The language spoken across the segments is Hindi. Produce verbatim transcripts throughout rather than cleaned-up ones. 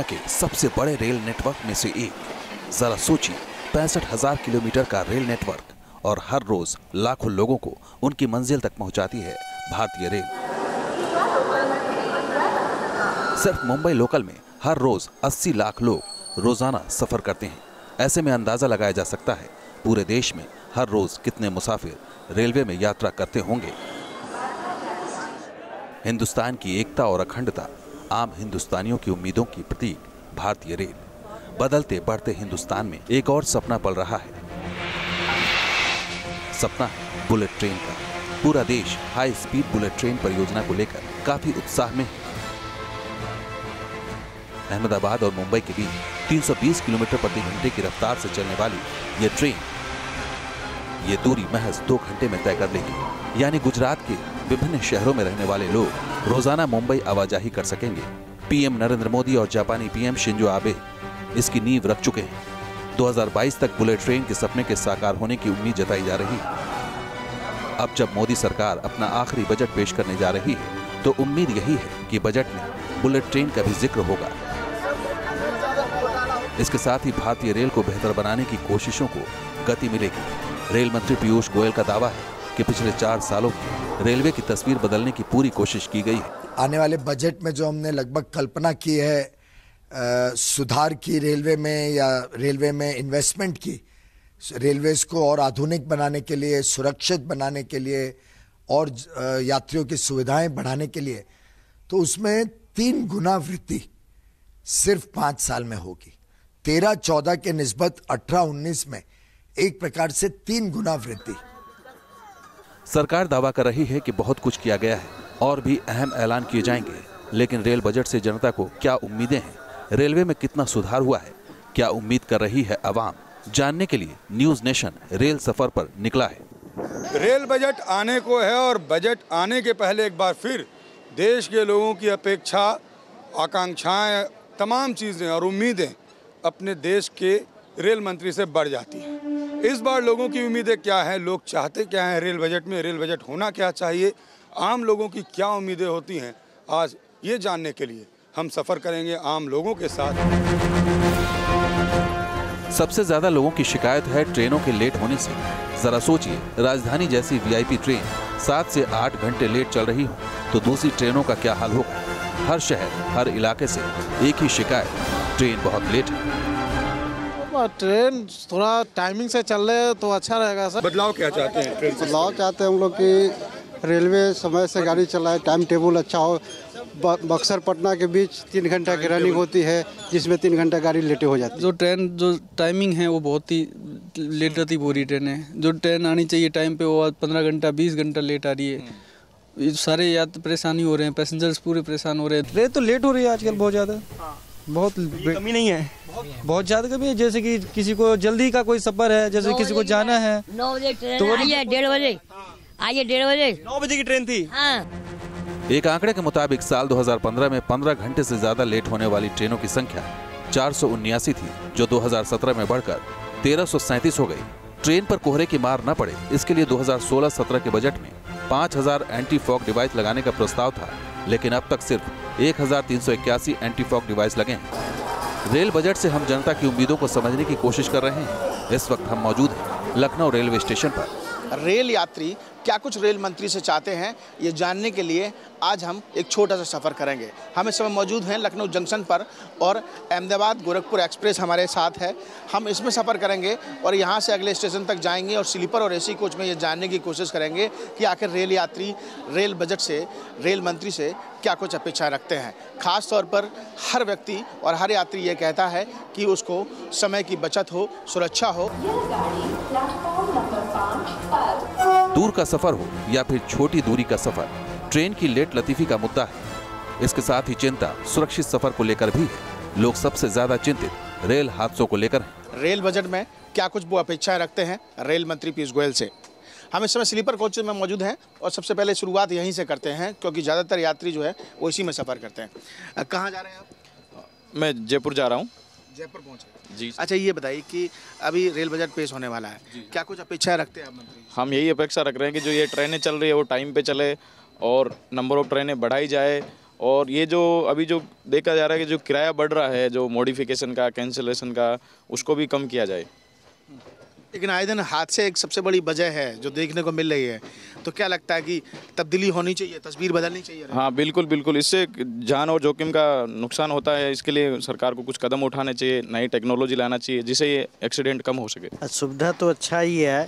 के सबसे बड़े रेल नेटवर्क में से एक। जरा सोचिए, पैंसठ हजार किलोमीटर का रेल नेटवर्क और हर रोज लाखों लोगों को उनकी मंजिल तक पहुंचाती है भारतीय रेल। सिर्फ मुंबई लोकल में हर रोज अस्सी लाख लोग रोजाना सफर करते हैं। ऐसे में अंदाजा लगाया जा सकता है पूरे देश में हर रोज कितने मुसाफिर रेलवे में यात्रा करते होंगे। हिंदुस्तान की एकता और अखंडता, आम हिंदुस्तानियों की उम्मीदों की प्रतीक भारतीय रेल। बदलते बढ़ते हिंदुस्तान में एक और सपना पल रहा है। सपना है बुलेट ट्रेन का। पूरा देश हाई स्पीड बुलेट ट्रेन परियोजना को लेकर काफी उत्साह में है। अहमदाबाद और मुंबई के बीच तीन सौ बीस किलोमीटर प्रति घंटे की रफ्तार से चलने वाली ये ट्रेन ये दूरी महज दो घंटे में तय कर लेगी। यानी गुजरात के विभिन्न शहरों में रहने वाले लोग रोजाना मुंबई आवाजाही कर सकेंगे। पीएम नरेंद्र मोदी और जापानी पीएम शिंजो आबे इसकी नींव रख चुके हैं। दो हज़ार बाईस तक बुलेट ट्रेन के सपने के साकार होने की उम्मीद जताई जा रही है। अब जब मोदी सरकार अपना आखिरी बजट पेश करने जा रही है तो उम्मीद यही है कि बजट में बुलेट ट्रेन का भी जिक्र होगा। इसके साथ ही भारतीय रेल को बेहतर बनाने की कोशिशों को गति मिलेगी। रेल मंत्री पीयूष गोयल का दावा है कि पिछले चार सालों में रेलवे की तस्वीर बदलने की पूरी कोशिश की गई है। आने वाले बजट में जो हमने लगभग कल्पना की है आ, सुधार की रेलवे में या रेलवे में इन्वेस्टमेंट की, रेलवेज को और आधुनिक बनाने के लिए, सुरक्षित बनाने के लिए और यात्रियों की सुविधाएं बढ़ाने के लिए, तो उसमें तीन गुना वृद्धि सिर्फ पांच साल में होगी। तेरह चौदह के निस्बत अठारह उन्नीस में एक प्रकार से तीन गुना वृद्धि। सरकार दावा कर रही है कि बहुत कुछ किया गया है और भी अहम ऐलान किए जाएंगे, लेकिन रेल बजट से जनता को क्या उम्मीदें हैं? रेलवे में कितना सुधार हुआ है? क्या उम्मीद कर रही है अवाम? जानने के लिए न्यूज नेशन रेल सफर पर निकला है। रेल बजट आने को है और बजट आने के पहले एक बार फिर देश के लोगों की अपेक्षा, आकांक्षाएं, तमाम चीजें और उम्मीदें अपने देश के रेल मंत्री से बढ़ जाती हैं। इस बार लोगों की उम्मीदें क्या हैं, लोग चाहते क्या हैं रेल बजट में, रेल बजट होना क्या चाहिए, आम लोगों की क्या उम्मीदें होती हैं, आज ये जानने के लिए हम सफर करेंगे आम लोगों के साथ। सबसे ज्यादा लोगों की शिकायत है ट्रेनों के लेट होने से। जरा सोचिए, राजधानी जैसी वीआईपी ट्रेन सात से आठ घंटे लेट चल रही हो तो दूसरी ट्रेनों का क्या हाल होगा। हर शहर, हर इलाके से एक ही शिकायत, ट्रेन बहुत लेट है। ट्रेन थोड़ा टाइमिंग से चल रहे तो अच्छा रहेगा सर। बदलाव क्या चाहते हैं? ट्रेन बदलाव चाहते हैं हम लोग कि रेलवे समय से गाड़ी चलाए, टाइम टेबल अच्छा हो। बक्सर पटना के बीच तीन घंटा की रनिंग होती है, जिसमें तीन घंटा गाड़ी लेटे हो जाती है। जो ट्रेन जो टाइमिंग है वो बहुत ही लेट रहती पूरी ट्रेनें। जो ट्रेन आनी चाहिए टाइम पे वो आज पंद्रह घंटा बीस घंटा लेट आ रही है। ये सारे यात्री परेशानी हो रहे हैं, पैसेंजर्स पूरे परेशान हो रहे हैं। ट्रेन तो लेट हो रही है आजकल बहुत ज़्यादा, बहुत कमी नहीं है, बहुत ज़्यादा कमी है। जैसे कि किसी को जल्दी का कोई सफर है, जैसे किसी को जाना है नौ बजे तो आइए, डेढ़ बजे आइए, डेढ़ बजे नौ बजे की ट्रेन थी। हाँ। एक आंकड़े के मुताबिक साल दो हज़ार पंद्रह में पंद्रह घंटे से ज्यादा लेट होने वाली ट्रेनों की संख्या चार सौ उन्यासी थी, जो दो हज़ार सत्रह में बढ़कर तेरह सौ सैंतीस हो गई। ट्रेन पर कोहरे की मार न पड़े, इसके लिए दो हज़ार सोलह सत्रह के बजट में पाँच हज़ार एंटी फॉग डिवाइस लगाने का प्रस्ताव था, लेकिन अब तक सिर्फ एक हज़ार तीन सौ इक्यासी एंटी फॉग डिवाइस लगे हैं। रेल बजट से हम जनता की उम्मीदों को समझने की कोशिश कर रहे हैं। इस वक्त हम मौजूद हैं लखनऊ रेलवे स्टेशन पर। रेल यात्री क्या कुछ रेल मंत्री से चाहते हैं, ये जानने के लिए आज हम एक छोटा सा सफ़र करेंगे। हम इस समय मौजूद हैं लखनऊ जंक्शन पर और अहमदाबाद गोरखपुर एक्सप्रेस हमारे साथ है। हम इसमें सफ़र करेंगे और यहाँ से अगले स्टेशन तक जाएंगे और स्लीपर और एसी कोच में ये जानने की कोशिश करेंगे कि आखिर रेल यात्री रेल बजट से, रेल मंत्री से क्या कुछ अपेक्षा रखते हैं। ख़ास तौर पर हर व्यक्ति और हर यात्री ये कहता है कि उसको समय की बचत हो, सुरक्षा हो। दूर का सफर हो या फिर छोटी दूरी का सफर, ट्रेन की लेट लतीफी का मुद्दा है। इसके साथ ही चिंता सुरक्षित सफर को लेकर भी है। लोग सबसे ज्यादा चिंतित रेल हादसों को लेकर हैं। रेल बजट में क्या कुछ वो अपेक्षाएं रखते हैं रेल मंत्री पीयूष गोयल से। हम इस समय स्लीपर कोच में मौजूद हैं और सबसे पहले शुरुआत यहीं से करते हैं, क्योंकि ज़्यादातर यात्री जो है वो इसी में सफ़र करते हैं। कहाँ जा रहे हैं आप? मैं जयपुर जा रहा हूँ। जयपुर पहुँचे जी। अच्छा, ये बताइए कि अभी रेल बजट पेश होने वाला है, क्या कुछ अपेक्षाएं रखते हैं आप मंत्री? हम यही अपेक्षा रख रहे हैं कि जो ये ट्रेनें चल रही है वो टाइम पे चले और नंबर ऑफ ट्रेनें बढ़ाई जाए और ये जो अभी जो देखा जा रहा है कि जो किराया बढ़ रहा है, जो मॉडिफिकेशन का, कैंसिलेशन का, उसको भी कम किया जाए। लेकिन आए दिन हादसे एक सबसे बड़ी वजह है जो देखने को मिल रही है, तो क्या लगता है कि तब्दीली होनी चाहिए, तस्वीर बदलनी चाहिए? हाँ बिल्कुल बिल्कुल, इससे जान और जोखिम का नुकसान होता है। इसके लिए सरकार को कुछ कदम उठाने चाहिए, नई टेक्नोलॉजी लाना चाहिए जिससे ये एक्सीडेंट कम हो सके। सुविधा तो अच्छा ही है,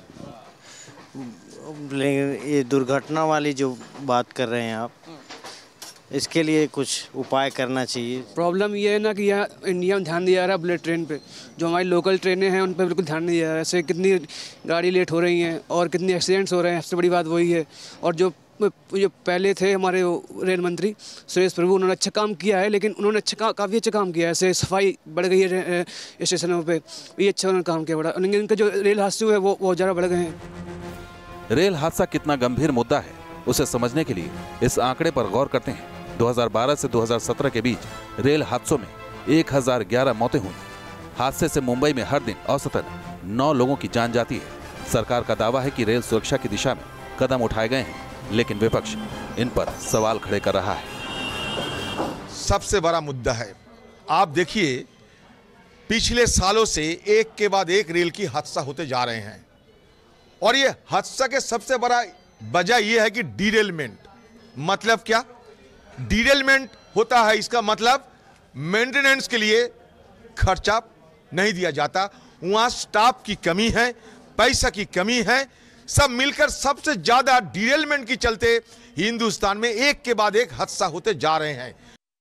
लेकिन ये दुर्घटना वाली जो बात कर रहे हैं आप, इसके लिए कुछ उपाय करना चाहिए। प्रॉब्लम ये है ना कि यहाँ इंडिया में ध्यान दिया जा रहा है बुलेट ट्रेन पे, जो हमारी लोकल ट्रेनें हैं उन पर बिल्कुल ध्यान नहीं दिया जा रहा है। ऐसे कितनी गाड़ी लेट हो रही हैं और कितने एक्सीडेंट्स हो रहे हैं, सबसे बड़ी बात वही है। और जो जो पहले थे हमारे रेल मंत्री सुरेश प्रभु, उन्होंने अच्छा काम किया है, लेकिन उन्होंने अच्छा काफ़ी अच्छा काम किया है। ऐसे सफाई बढ़ गई है स्टेशनों पर, ये अच्छा उन्होंने काम किया बड़ा, लेकिन इनके जो रेल हादसे हुए वो बहुत ज़्यादा बढ़ गए हैं। रेल हादसा कितना गंभीर मुद्दा है उसे समझने के लिए इस आंकड़े पर गौर करते हैं। दो हज़ार बारह से दो हज़ार सत्रह के बीच रेल हादसों में एक हज़ार ग्यारह मौतें हुई। हादसे से मुंबई में हर दिन औसतन नौ लोगों की जान जाती है। सरकार का दावा है कि रेल सुरक्षा की दिशा में कदम उठाए गए हैं, लेकिन विपक्ष इन पर सवाल खड़े कर रहा है। सबसे बड़ा मुद्दा है, आप देखिए पिछले सालों से एक के बाद एक रेल की हादसा होते जा रहे हैं, और ये हादसा के सबसे बड़ा वजह यह है कि डिरेलमेंट। मतलब क्या? डिरेलमेंट होता है, इसका मतलब मेंटेनेंस के लिए खर्चा नहीं दिया जाता, वहां स्टाफ की कमी है, पैसा की कमी है, सब मिलकर सबसे ज्यादा डिरेलमेंट के चलते हिंदुस्तान में एक के बाद एक हादसा होते जा रहे हैं।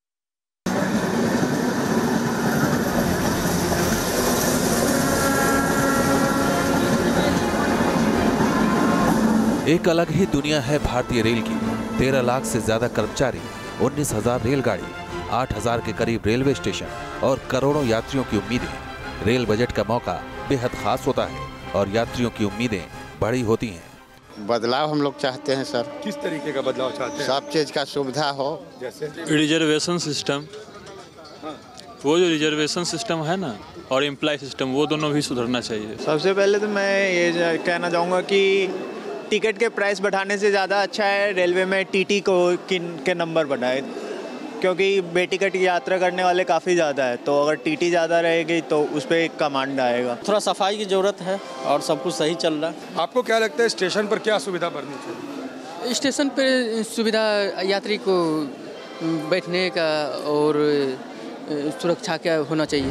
एक अलग ही दुनिया है भारतीय रेल की। तेरह लाख से ज्यादा कर्मचारी, उन्नीस हजार रेलगाड़ी, आठ हजार के करीब रेलवे स्टेशन और करोड़ों यात्रियों की उम्मीदें। रेल बजट का मौका बेहद खास होता है और यात्रियों की उम्मीदें बड़ी होती हैं। बदलाव हम लोग चाहते हैं सर। किस तरीके का बदलाव चाहते हैं? सब चीज का सुविधा हो, जैसे रिजर्वेशन सिस्टम, वो जो रिजर्वेशन सिस्टम है ना, और एम्प्लॉय सिस्टम, वो दोनों भी सुधरना चाहिए। सबसे पहले तो मैं ये कहना चाहूँगा कि टिकट के प्राइस बढ़ाने से ज़्यादा अच्छा है रेलवे में टीटी को किन के नंबर बढ़ाए, क्योंकि बेटिकट की यात्रा करने वाले काफ़ी ज़्यादा है, तो अगर टीटी ज़्यादा रहेगी तो उस पर एक कमांड आएगा। थोड़ा सफाई की ज़रूरत है और सब कुछ सही चल रहा है। आपको क्या लगता है स्टेशन पर क्या सुविधा बढ़नी चाहिए? स्टेशन पर सुविधा यात्री को बैठने का और सुरक्षा क्या होना चाहिए।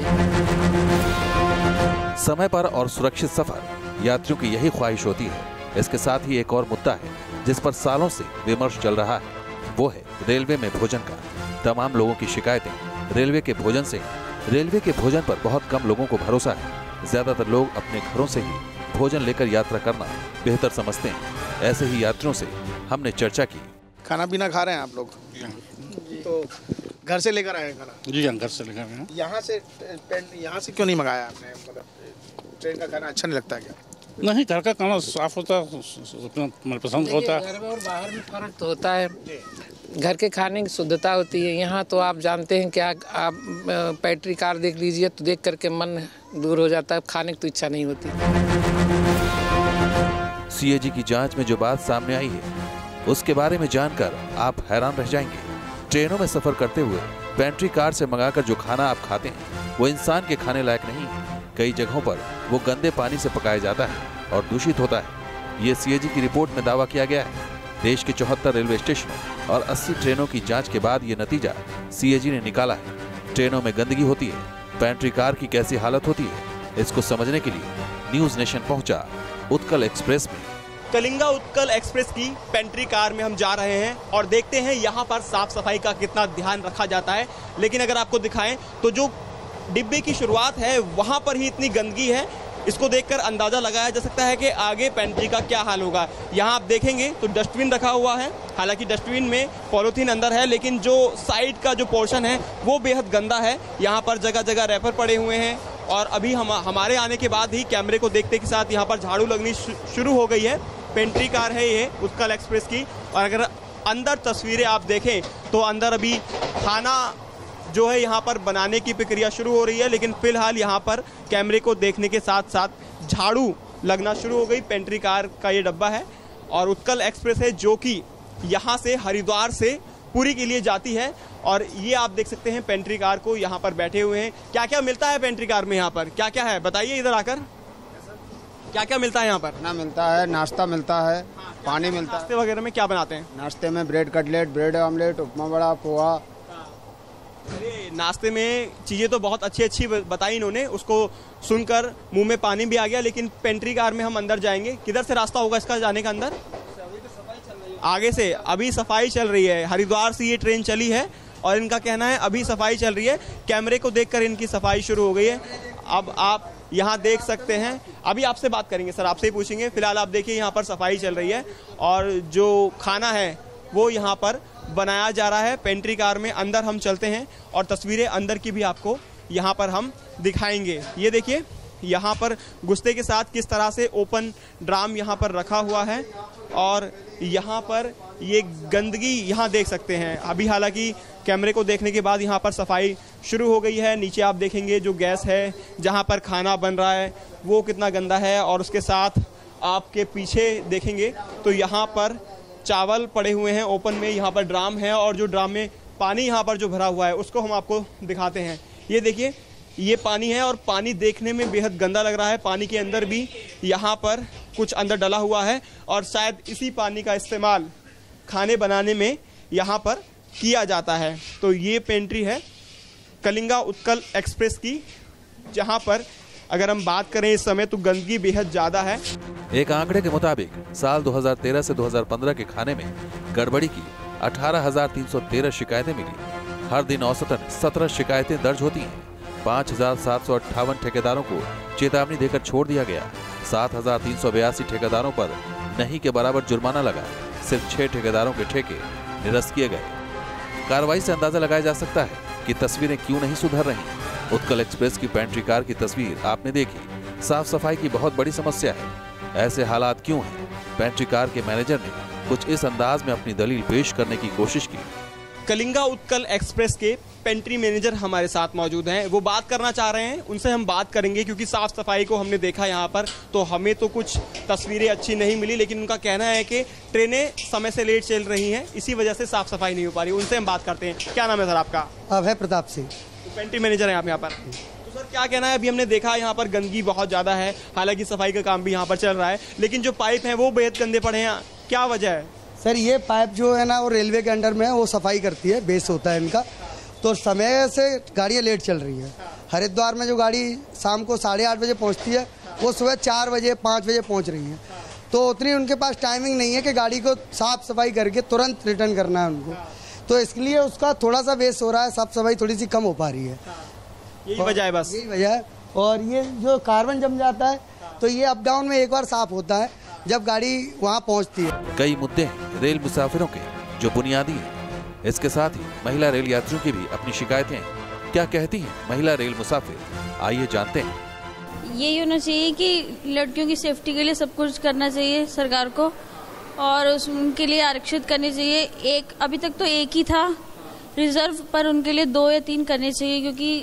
समय पर और सुरक्षित सफर यात्रियों की यही ख्वाहिश होती है। इसके साथ ही एक और मुद्दा है जिस पर सालों से विमर्श चल रहा है, वो है रेलवे में भोजन का। तमाम लोगों की शिकायतें रेलवे के भोजन से हैं। रेलवे के भोजन पर बहुत कम लोगों को भरोसा है। ज्यादातर लोग अपने घरों से ही भोजन लेकर यात्रा करना बेहतर समझते हैं। ऐसे ही यात्रियों से हमने चर्चा की। खाना पीना खा रहे हैं आप लोग? तो घर से लेकर आए खाना? जी हाँ, घर से लेकर आए हैं। यहाँ से यहाँ से क्यों नहीं मंगाया आपने? मतलब ट्रेन का खाना अच्छा नहीं लगता क्या? नहीं, घर का खाना साफ होता है, अपना मनपसंद होता है। घर में और बाहर में फर्क तो होता है। घर के खाने की शुद्धता होती है, यहाँ तो आप जानते हैं क्या, आप पैट्री कार देख लीजिए तो देख करके मन दूर हो जाता है, खाने की तो इच्छा नहीं होती। सीएजी की जांच में जो बात सामने आई है उसके बारे में जानकर आप हैरान रह जाएंगे। ट्रेनों में सफर करते हुए पेंट्री कार से मंगाकर जो खाना आप खाते हैं वो इंसान के खाने लायक नहीं है। कई जगहों पर वो गंदे पानी से पकाया जाता है और दूषित होता है। ये सीएजी की रिपोर्ट में दावा किया गया है। देश के चौहत्तर रेलवे स्टेशनों और अस्सी ट्रेनों की जांच के बाद ये नतीजा सीएजी ने निकाला है। ट्रेनों में गंदगी होती है, पेंट्री कार की कैसी हालत होती है, इसको समझने के लिए न्यूज नेशन पहुंचा उत्कल एक्सप्रेस में। कलिंगा उत्कल एक्सप्रेस की पेंट्री कार में हम जा रहे हैं और देखते हैं यहाँ पर साफ सफाई का कितना ध्यान रखा जाता है। लेकिन अगर आपको दिखाएं तो जो डिब्बे की शुरुआत है वहाँ पर ही इतनी गंदगी है, इसको देखकर अंदाजा लगाया जा सकता है कि आगे पेंट्री का क्या हाल होगा। यहाँ आप देखेंगे तो डस्टबिन रखा हुआ है, हालांकि डस्टबिन में पॉलीथीन अंदर है, लेकिन जो साइड का जो पोर्शन है वो बेहद गंदा है। यहाँ पर जगह जगह रैपर पड़े हुए हैं और अभी हम हमारे आने के बाद ही कैमरे को देखते के साथ यहाँ पर झाड़ू लगनी शुरू हो गई है। पेंट्री कार है ये उत्कल एक्सप्रेस की, और अगर अंदर तस्वीरें आप देखें तो अंदर अभी खाना जो है यहाँ पर बनाने की प्रक्रिया शुरू हो रही है, लेकिन फिलहाल यहाँ पर कैमरे को देखने के साथ साथ झाड़ू लगना शुरू हो गई। पेंट्री कार का ये डब्बा है और उत्कल एक्सप्रेस है जो कि यहाँ से हरिद्वार से पुरी के लिए जाती है और ये आप देख सकते हैं पेंट्री कार को यहाँ पर बैठे हुए हैं। क्या क्या मिलता है पेंट्री कार में यहाँ पर, क्या क्या है बताइए इधर आकर, क्या क्या मिलता है यहाँ पर? ना मिलता है, नाश्ता मिलता है, पानी मिलता है। नाश्ते वगैरह में क्या बनाते हैं? नाश्ते में bread cutlet, bread omelette, upma vada, poha. अरे नाश्ते में चीज़ें तो बहुत अच्छी अच्छी बताई इन्होंने, उसको सुनकर मुंह में पानी भी आ गया। लेकिन पेंट्री कार में हम अंदर जाएंगे, किधर से रास्ता होगा इसका जाने का अंदर? आगे से। अभी सफाई चल रही है, हरिद्वार से ये ट्रेन चली है और इनका कहना है अभी सफाई चल रही है। कैमरे को देखकर इनकी सफाई शुरू हो गई है। अब आप यहाँ देख सकते हैं, अभी आपसे बात करेंगे सर, आपसे ही पूछेंगे। फिलहाल आप देखिए यहाँ पर सफाई चल रही है और जो खाना है वो यहाँ पर बनाया जा रहा है पेंट्री कार में। अंदर हम चलते हैं और तस्वीरें अंदर की भी आपको यहाँ पर हम दिखाएंगे। ये देखिए यहाँ पर गुस्ते के साथ किस तरह से ओपन ड्राम यहाँ पर रखा हुआ है और यहाँ पर ये गंदगी यहाँ देख सकते हैं। अभी हालांकि कैमरे को देखने के बाद यहाँ पर सफाई शुरू हो गई है। नीचे आप देखेंगे जो गैस है जहाँ पर खाना बन रहा है वो कितना गंदा है, और उसके साथ आपके पीछे देखेंगे तो यहाँ पर चावल पड़े हुए हैं ओपन में, यहाँ पर ड्राम है और जो ड्राम में पानी यहाँ पर जो भरा हुआ है उसको हम आपको दिखाते हैं। ये देखिए ये पानी है और पानी देखने में बेहद गंदा लग रहा है। पानी के अंदर भी यहाँ पर कुछ अंदर डला हुआ है और शायद इसी पानी का इस्तेमाल खाने बनाने में यहाँ पर किया जाता है। तो ये पेंट्री है कलिंगा उत्कल एक्सप्रेस की, जहाँ पर अगर हम बात करें इस समय तो गंदगी बेहद ज्यादा है। एक आंकड़े के मुताबिक साल दो हज़ार तेरह से दो हज़ार पंद्रह के खाने में गड़बड़ी की अठारह हज़ार तीन सौ तेरह शिकायतें मिली। हर दिन औसतन सत्रह शिकायतें दर्ज होती हैं। पाँच हजार सात सौ अट्ठावन ठेकेदारों को चेतावनी देकर छोड़ दिया गया। सात हजार तीन सौ बयासी ठेकेदारों पर नहीं के बराबर जुर्माना लगा। सिर्फ छह ठेकेदारों के ठेके निरस्त किए गए। कार्रवाई से अंदाजा लगाया जा सकता है कि तस्वीरें क्यों नहीं सुधर रही। उत्कल एक्सप्रेस की पेंट्री कार की तस्वीर आपने देखी। साफ सफाई की बहुत बड़ी समस्या है। ऐसे हालात क्यों हैं? पेंट्री कार के मैनेजर ने कुछ इस अंदाज में अपनी दलील पेश करने की कोशिश की। कलिंगा उत्कल एक्सप्रेस के पेंट्री मैनेजर हमारे साथ मौजूद हैं, वो बात करना चाह रहे हैं, उनसे हम बात करेंगे। क्योंकि साफ सफाई को हमने देखा यहाँ पर तो हमें तो कुछ तस्वीरें अच्छी नहीं मिली, लेकिन उनका कहना है कि ट्रेनें समय से लेट चल रही हैं, इसी वजह से साफ सफाई नहीं हो पा रही। उनसे हम बात करते हैं। क्या नाम है सर आपका? अभय प्रताप सिंह। तो पेंट्री मैनेजर हैं आप यहाँ पर। तो सर क्या कहना है, अभी हमने देखा यहाँ पर गंदगी बहुत ज्यादा है, हालांकि सफाई का काम भी यहाँ पर चल रहा है, लेकिन जो पाइप है वो बेहद गंदे पड़े हैं, क्या वजह है? सर ये पाइप जो है ना वो रेलवे के अंडर में है, वो सफाई करती है, बेस होता है इनका, तो समय से गाड़ियाँ लेट चल रही है। हरिद्वार में जो गाड़ी शाम को साढ़े आठ बजे पहुँचती है वो सुबह चार बजे पाँच बजे पहुँच रही है। तो उतनी उनके पास टाइमिंग नहीं है कि गाड़ी को साफ सफाई करके तुरंत रिटर्न करना है उनको, तो इसलिए उसका थोड़ा सा वेस्ट हो रहा है, साफ सफाई थोड़ी सी कम हो पा रही है। यही वजह है, बस यही वजह है। और ये जो कार्बन जम जाता है तो ये अप डाउन में एक बार साफ होता है जब गाड़ी वहाँ पहुँचती है। कई मुद्दे हैं रेल मुसाफिरों के जो बुनियादी हैं। इसके साथ ही महिला रेल यात्रियों की भी अपनी शिकायतें हैं। क्या कहती हैं महिला रेल मुसाफिर, आइए जानते हैं। यही होना चाहिए कि लड़कियों की सेफ्टी के लिए सब कुछ करना चाहिए सरकार को, और उनके लिए आरक्षित करनी चाहिए। एक अभी तक तो एक ही था रिजर्व, पर उनके लिए दो या तीन करने चाहिए, क्योंकि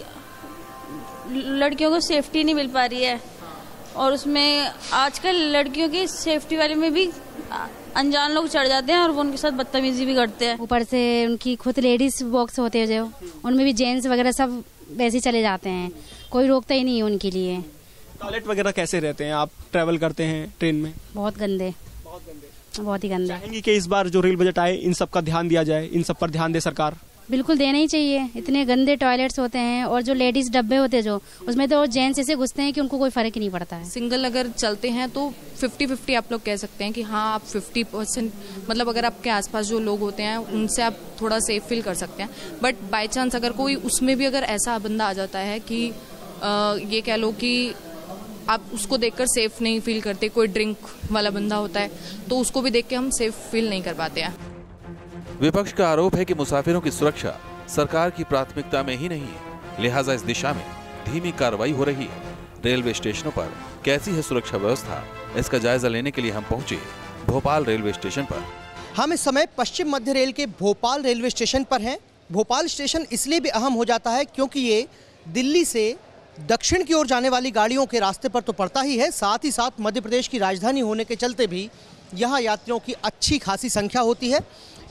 लड़कियों को सेफ्टी नहीं मिल पा रही है। और उसमें आजकल लड़कियों की सेफ्टी वाले में भी अनजान लोग चढ़ जाते हैं और वो उनके साथ बदतमीजी भी करते हैं। ऊपर से उनकी खुद लेडीज बॉक्स होते हैं जो उनमें भी जेंट्स वगैरह सब वैसे चले जाते हैं, कोई रोकता ही नहीं है उनके लिए। टॉयलेट वगैरह कैसे रहते हैं? आप ट्रैवल करते हैं ट्रेन में? बहुत गंदे, बहुत गंदे, बहुत ही गंदे। चाहेंगे कि इस बार जो रेल बजट आए इन सब का ध्यान दिया जाए, इन सब पर ध्यान दे सरकार? बिल्कुल देना ही चाहिए। इतने गंदे टॉयलेट्स होते हैं और जो लेडीज डब्बे होते हैं जो उसमें तो जेंट्स ऐसे घुसते हैं कि उनको कोई फर्क ही नहीं पड़ता है। सिंगल अगर चलते हैं तो फिफ्टी फिफ्टी आप लोग कह सकते हैं कि हाँ आप फिफ्टी परसेंट मतलब अगर आपके आसपास जो लोग होते हैं उनसे आप थोड़ा सेफ फील कर सकते हैं। बट बाई चांस अगर कोई उसमें भी अगर ऐसा बंदा आ जाता है कि आ, ये कह लो कि आप उसको देखकर सेफ नहीं फील करते, कोई ड्रिंक वाला बंदा होता है तो उसको भी देख के हम सेफ फील नहीं कर पाते हैं। विपक्ष का आरोप है कि मुसाफिरों की सुरक्षा सरकार की प्राथमिकता में ही नहीं है, लिहाजा इस दिशा में धीमी कार्रवाई हो रही है। रेलवे स्टेशनों पर कैसी है सुरक्षा व्यवस्था, इसका जायजा लेने के लिए हम पहुंचे भोपाल रेलवे स्टेशन पर। हम इस समय पश्चिम मध्य रेल के भोपाल रेलवे स्टेशन पर हैं। भोपाल स्टेशन इसलिए भी अहम हो जाता है क्योंकि ये दिल्ली से दक्षिण की ओर जाने वाली गाड़ियों के रास्ते पर तो पड़ता ही है, साथ ही साथ मध्य प्रदेश की राजधानी होने के चलते भी यहाँ यात्रियों की अच्छी खासी संख्या होती है।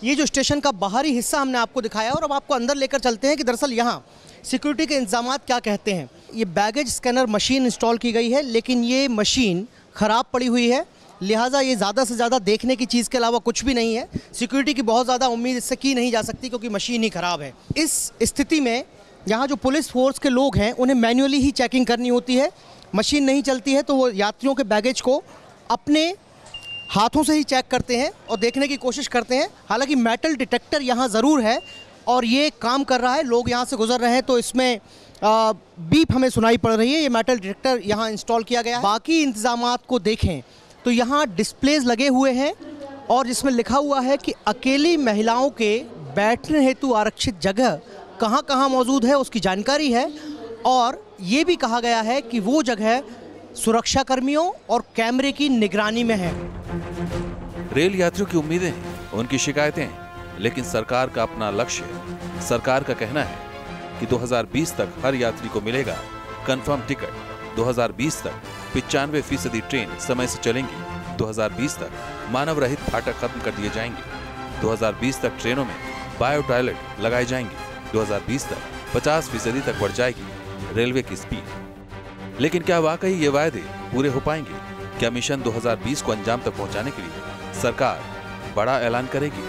ये जो स्टेशन का बाहरी हिस्सा हमने आपको दिखाया और अब आपको अंदर लेकर चलते हैं कि दरअसल यहाँ सिक्योरिटी के इंतजाम क्या कहते हैं। ये बैगेज स्कैनर मशीन इंस्टॉल की गई है, लेकिन ये मशीन ख़राब पड़ी हुई है, लिहाजा ये ज़्यादा से ज़्यादा देखने की चीज़ के अलावा कुछ भी नहीं है। सिक्योरिटी की बहुत ज़्यादा उम्मीद इससे की नहीं जा सकती क्योंकि मशीन ही ख़राब है। इस स्थिति में यहाँ जो पुलिस फोर्स के लोग हैं उन्हें मैन्युअली ही चेकिंग करनी होती है। मशीन नहीं चलती है तो वो यात्रियों के बैगेज को अपने हाथों से ही चेक करते हैं और देखने की कोशिश करते हैं। हालांकि मेटल डिटेक्टर यहाँ ज़रूर है और ये काम कर रहा है। लोग यहाँ से गुजर रहे हैं तो इसमें आ, बीप हमें सुनाई पड़ रही है। ये मेटल डिटेक्टर यहाँ इंस्टॉल किया गया है। बाकी इंतजामात को देखें तो यहाँ डिस्प्लेज लगे हुए हैं और जिसमें लिखा हुआ है कि अकेली महिलाओं के बैठने हेतु आरक्षित जगह कहाँ कहाँ मौजूद है उसकी जानकारी है। और ये भी कहा गया है कि वो जगह सुरक्षा कर्मियों और कैमरे की निगरानी में है। रेल यात्रियों की उम्मीदें, उनकी शिकायतें, लेकिन सरकार का अपना लक्ष्य है। सरकार का कहना है कि दो हज़ार बीस तक हर यात्री को मिलेगा कंफर्म टिकट। दो हज़ार बीस तक पिचानवे फीसदी ट्रेन समय से चलेंगी। दो हज़ार बीस तक मानव रहित फाटक खत्म कर दिए जाएंगे। दो हज़ार बीस तक ट्रेनों में बायो टॉयलेट लगाए जाएंगे। दो हज़ार बीस तक पचास फीसदी तक बढ़ जाएगी रेलवे की स्पीड। लेकिन क्या वाकई ये वायदे पूरे हो पाएंगे? क्या मिशन दो हज़ार बीस को अंजाम तक पहुंचाने के लिए सरकार बड़ा ऐलान करेगी?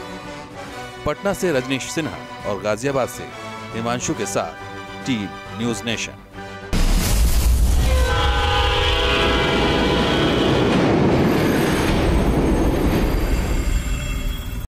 पटना से रजनीश सिन्हा और गाजियाबाद से हिमांशु के साथ टीम न्यूज नेशन।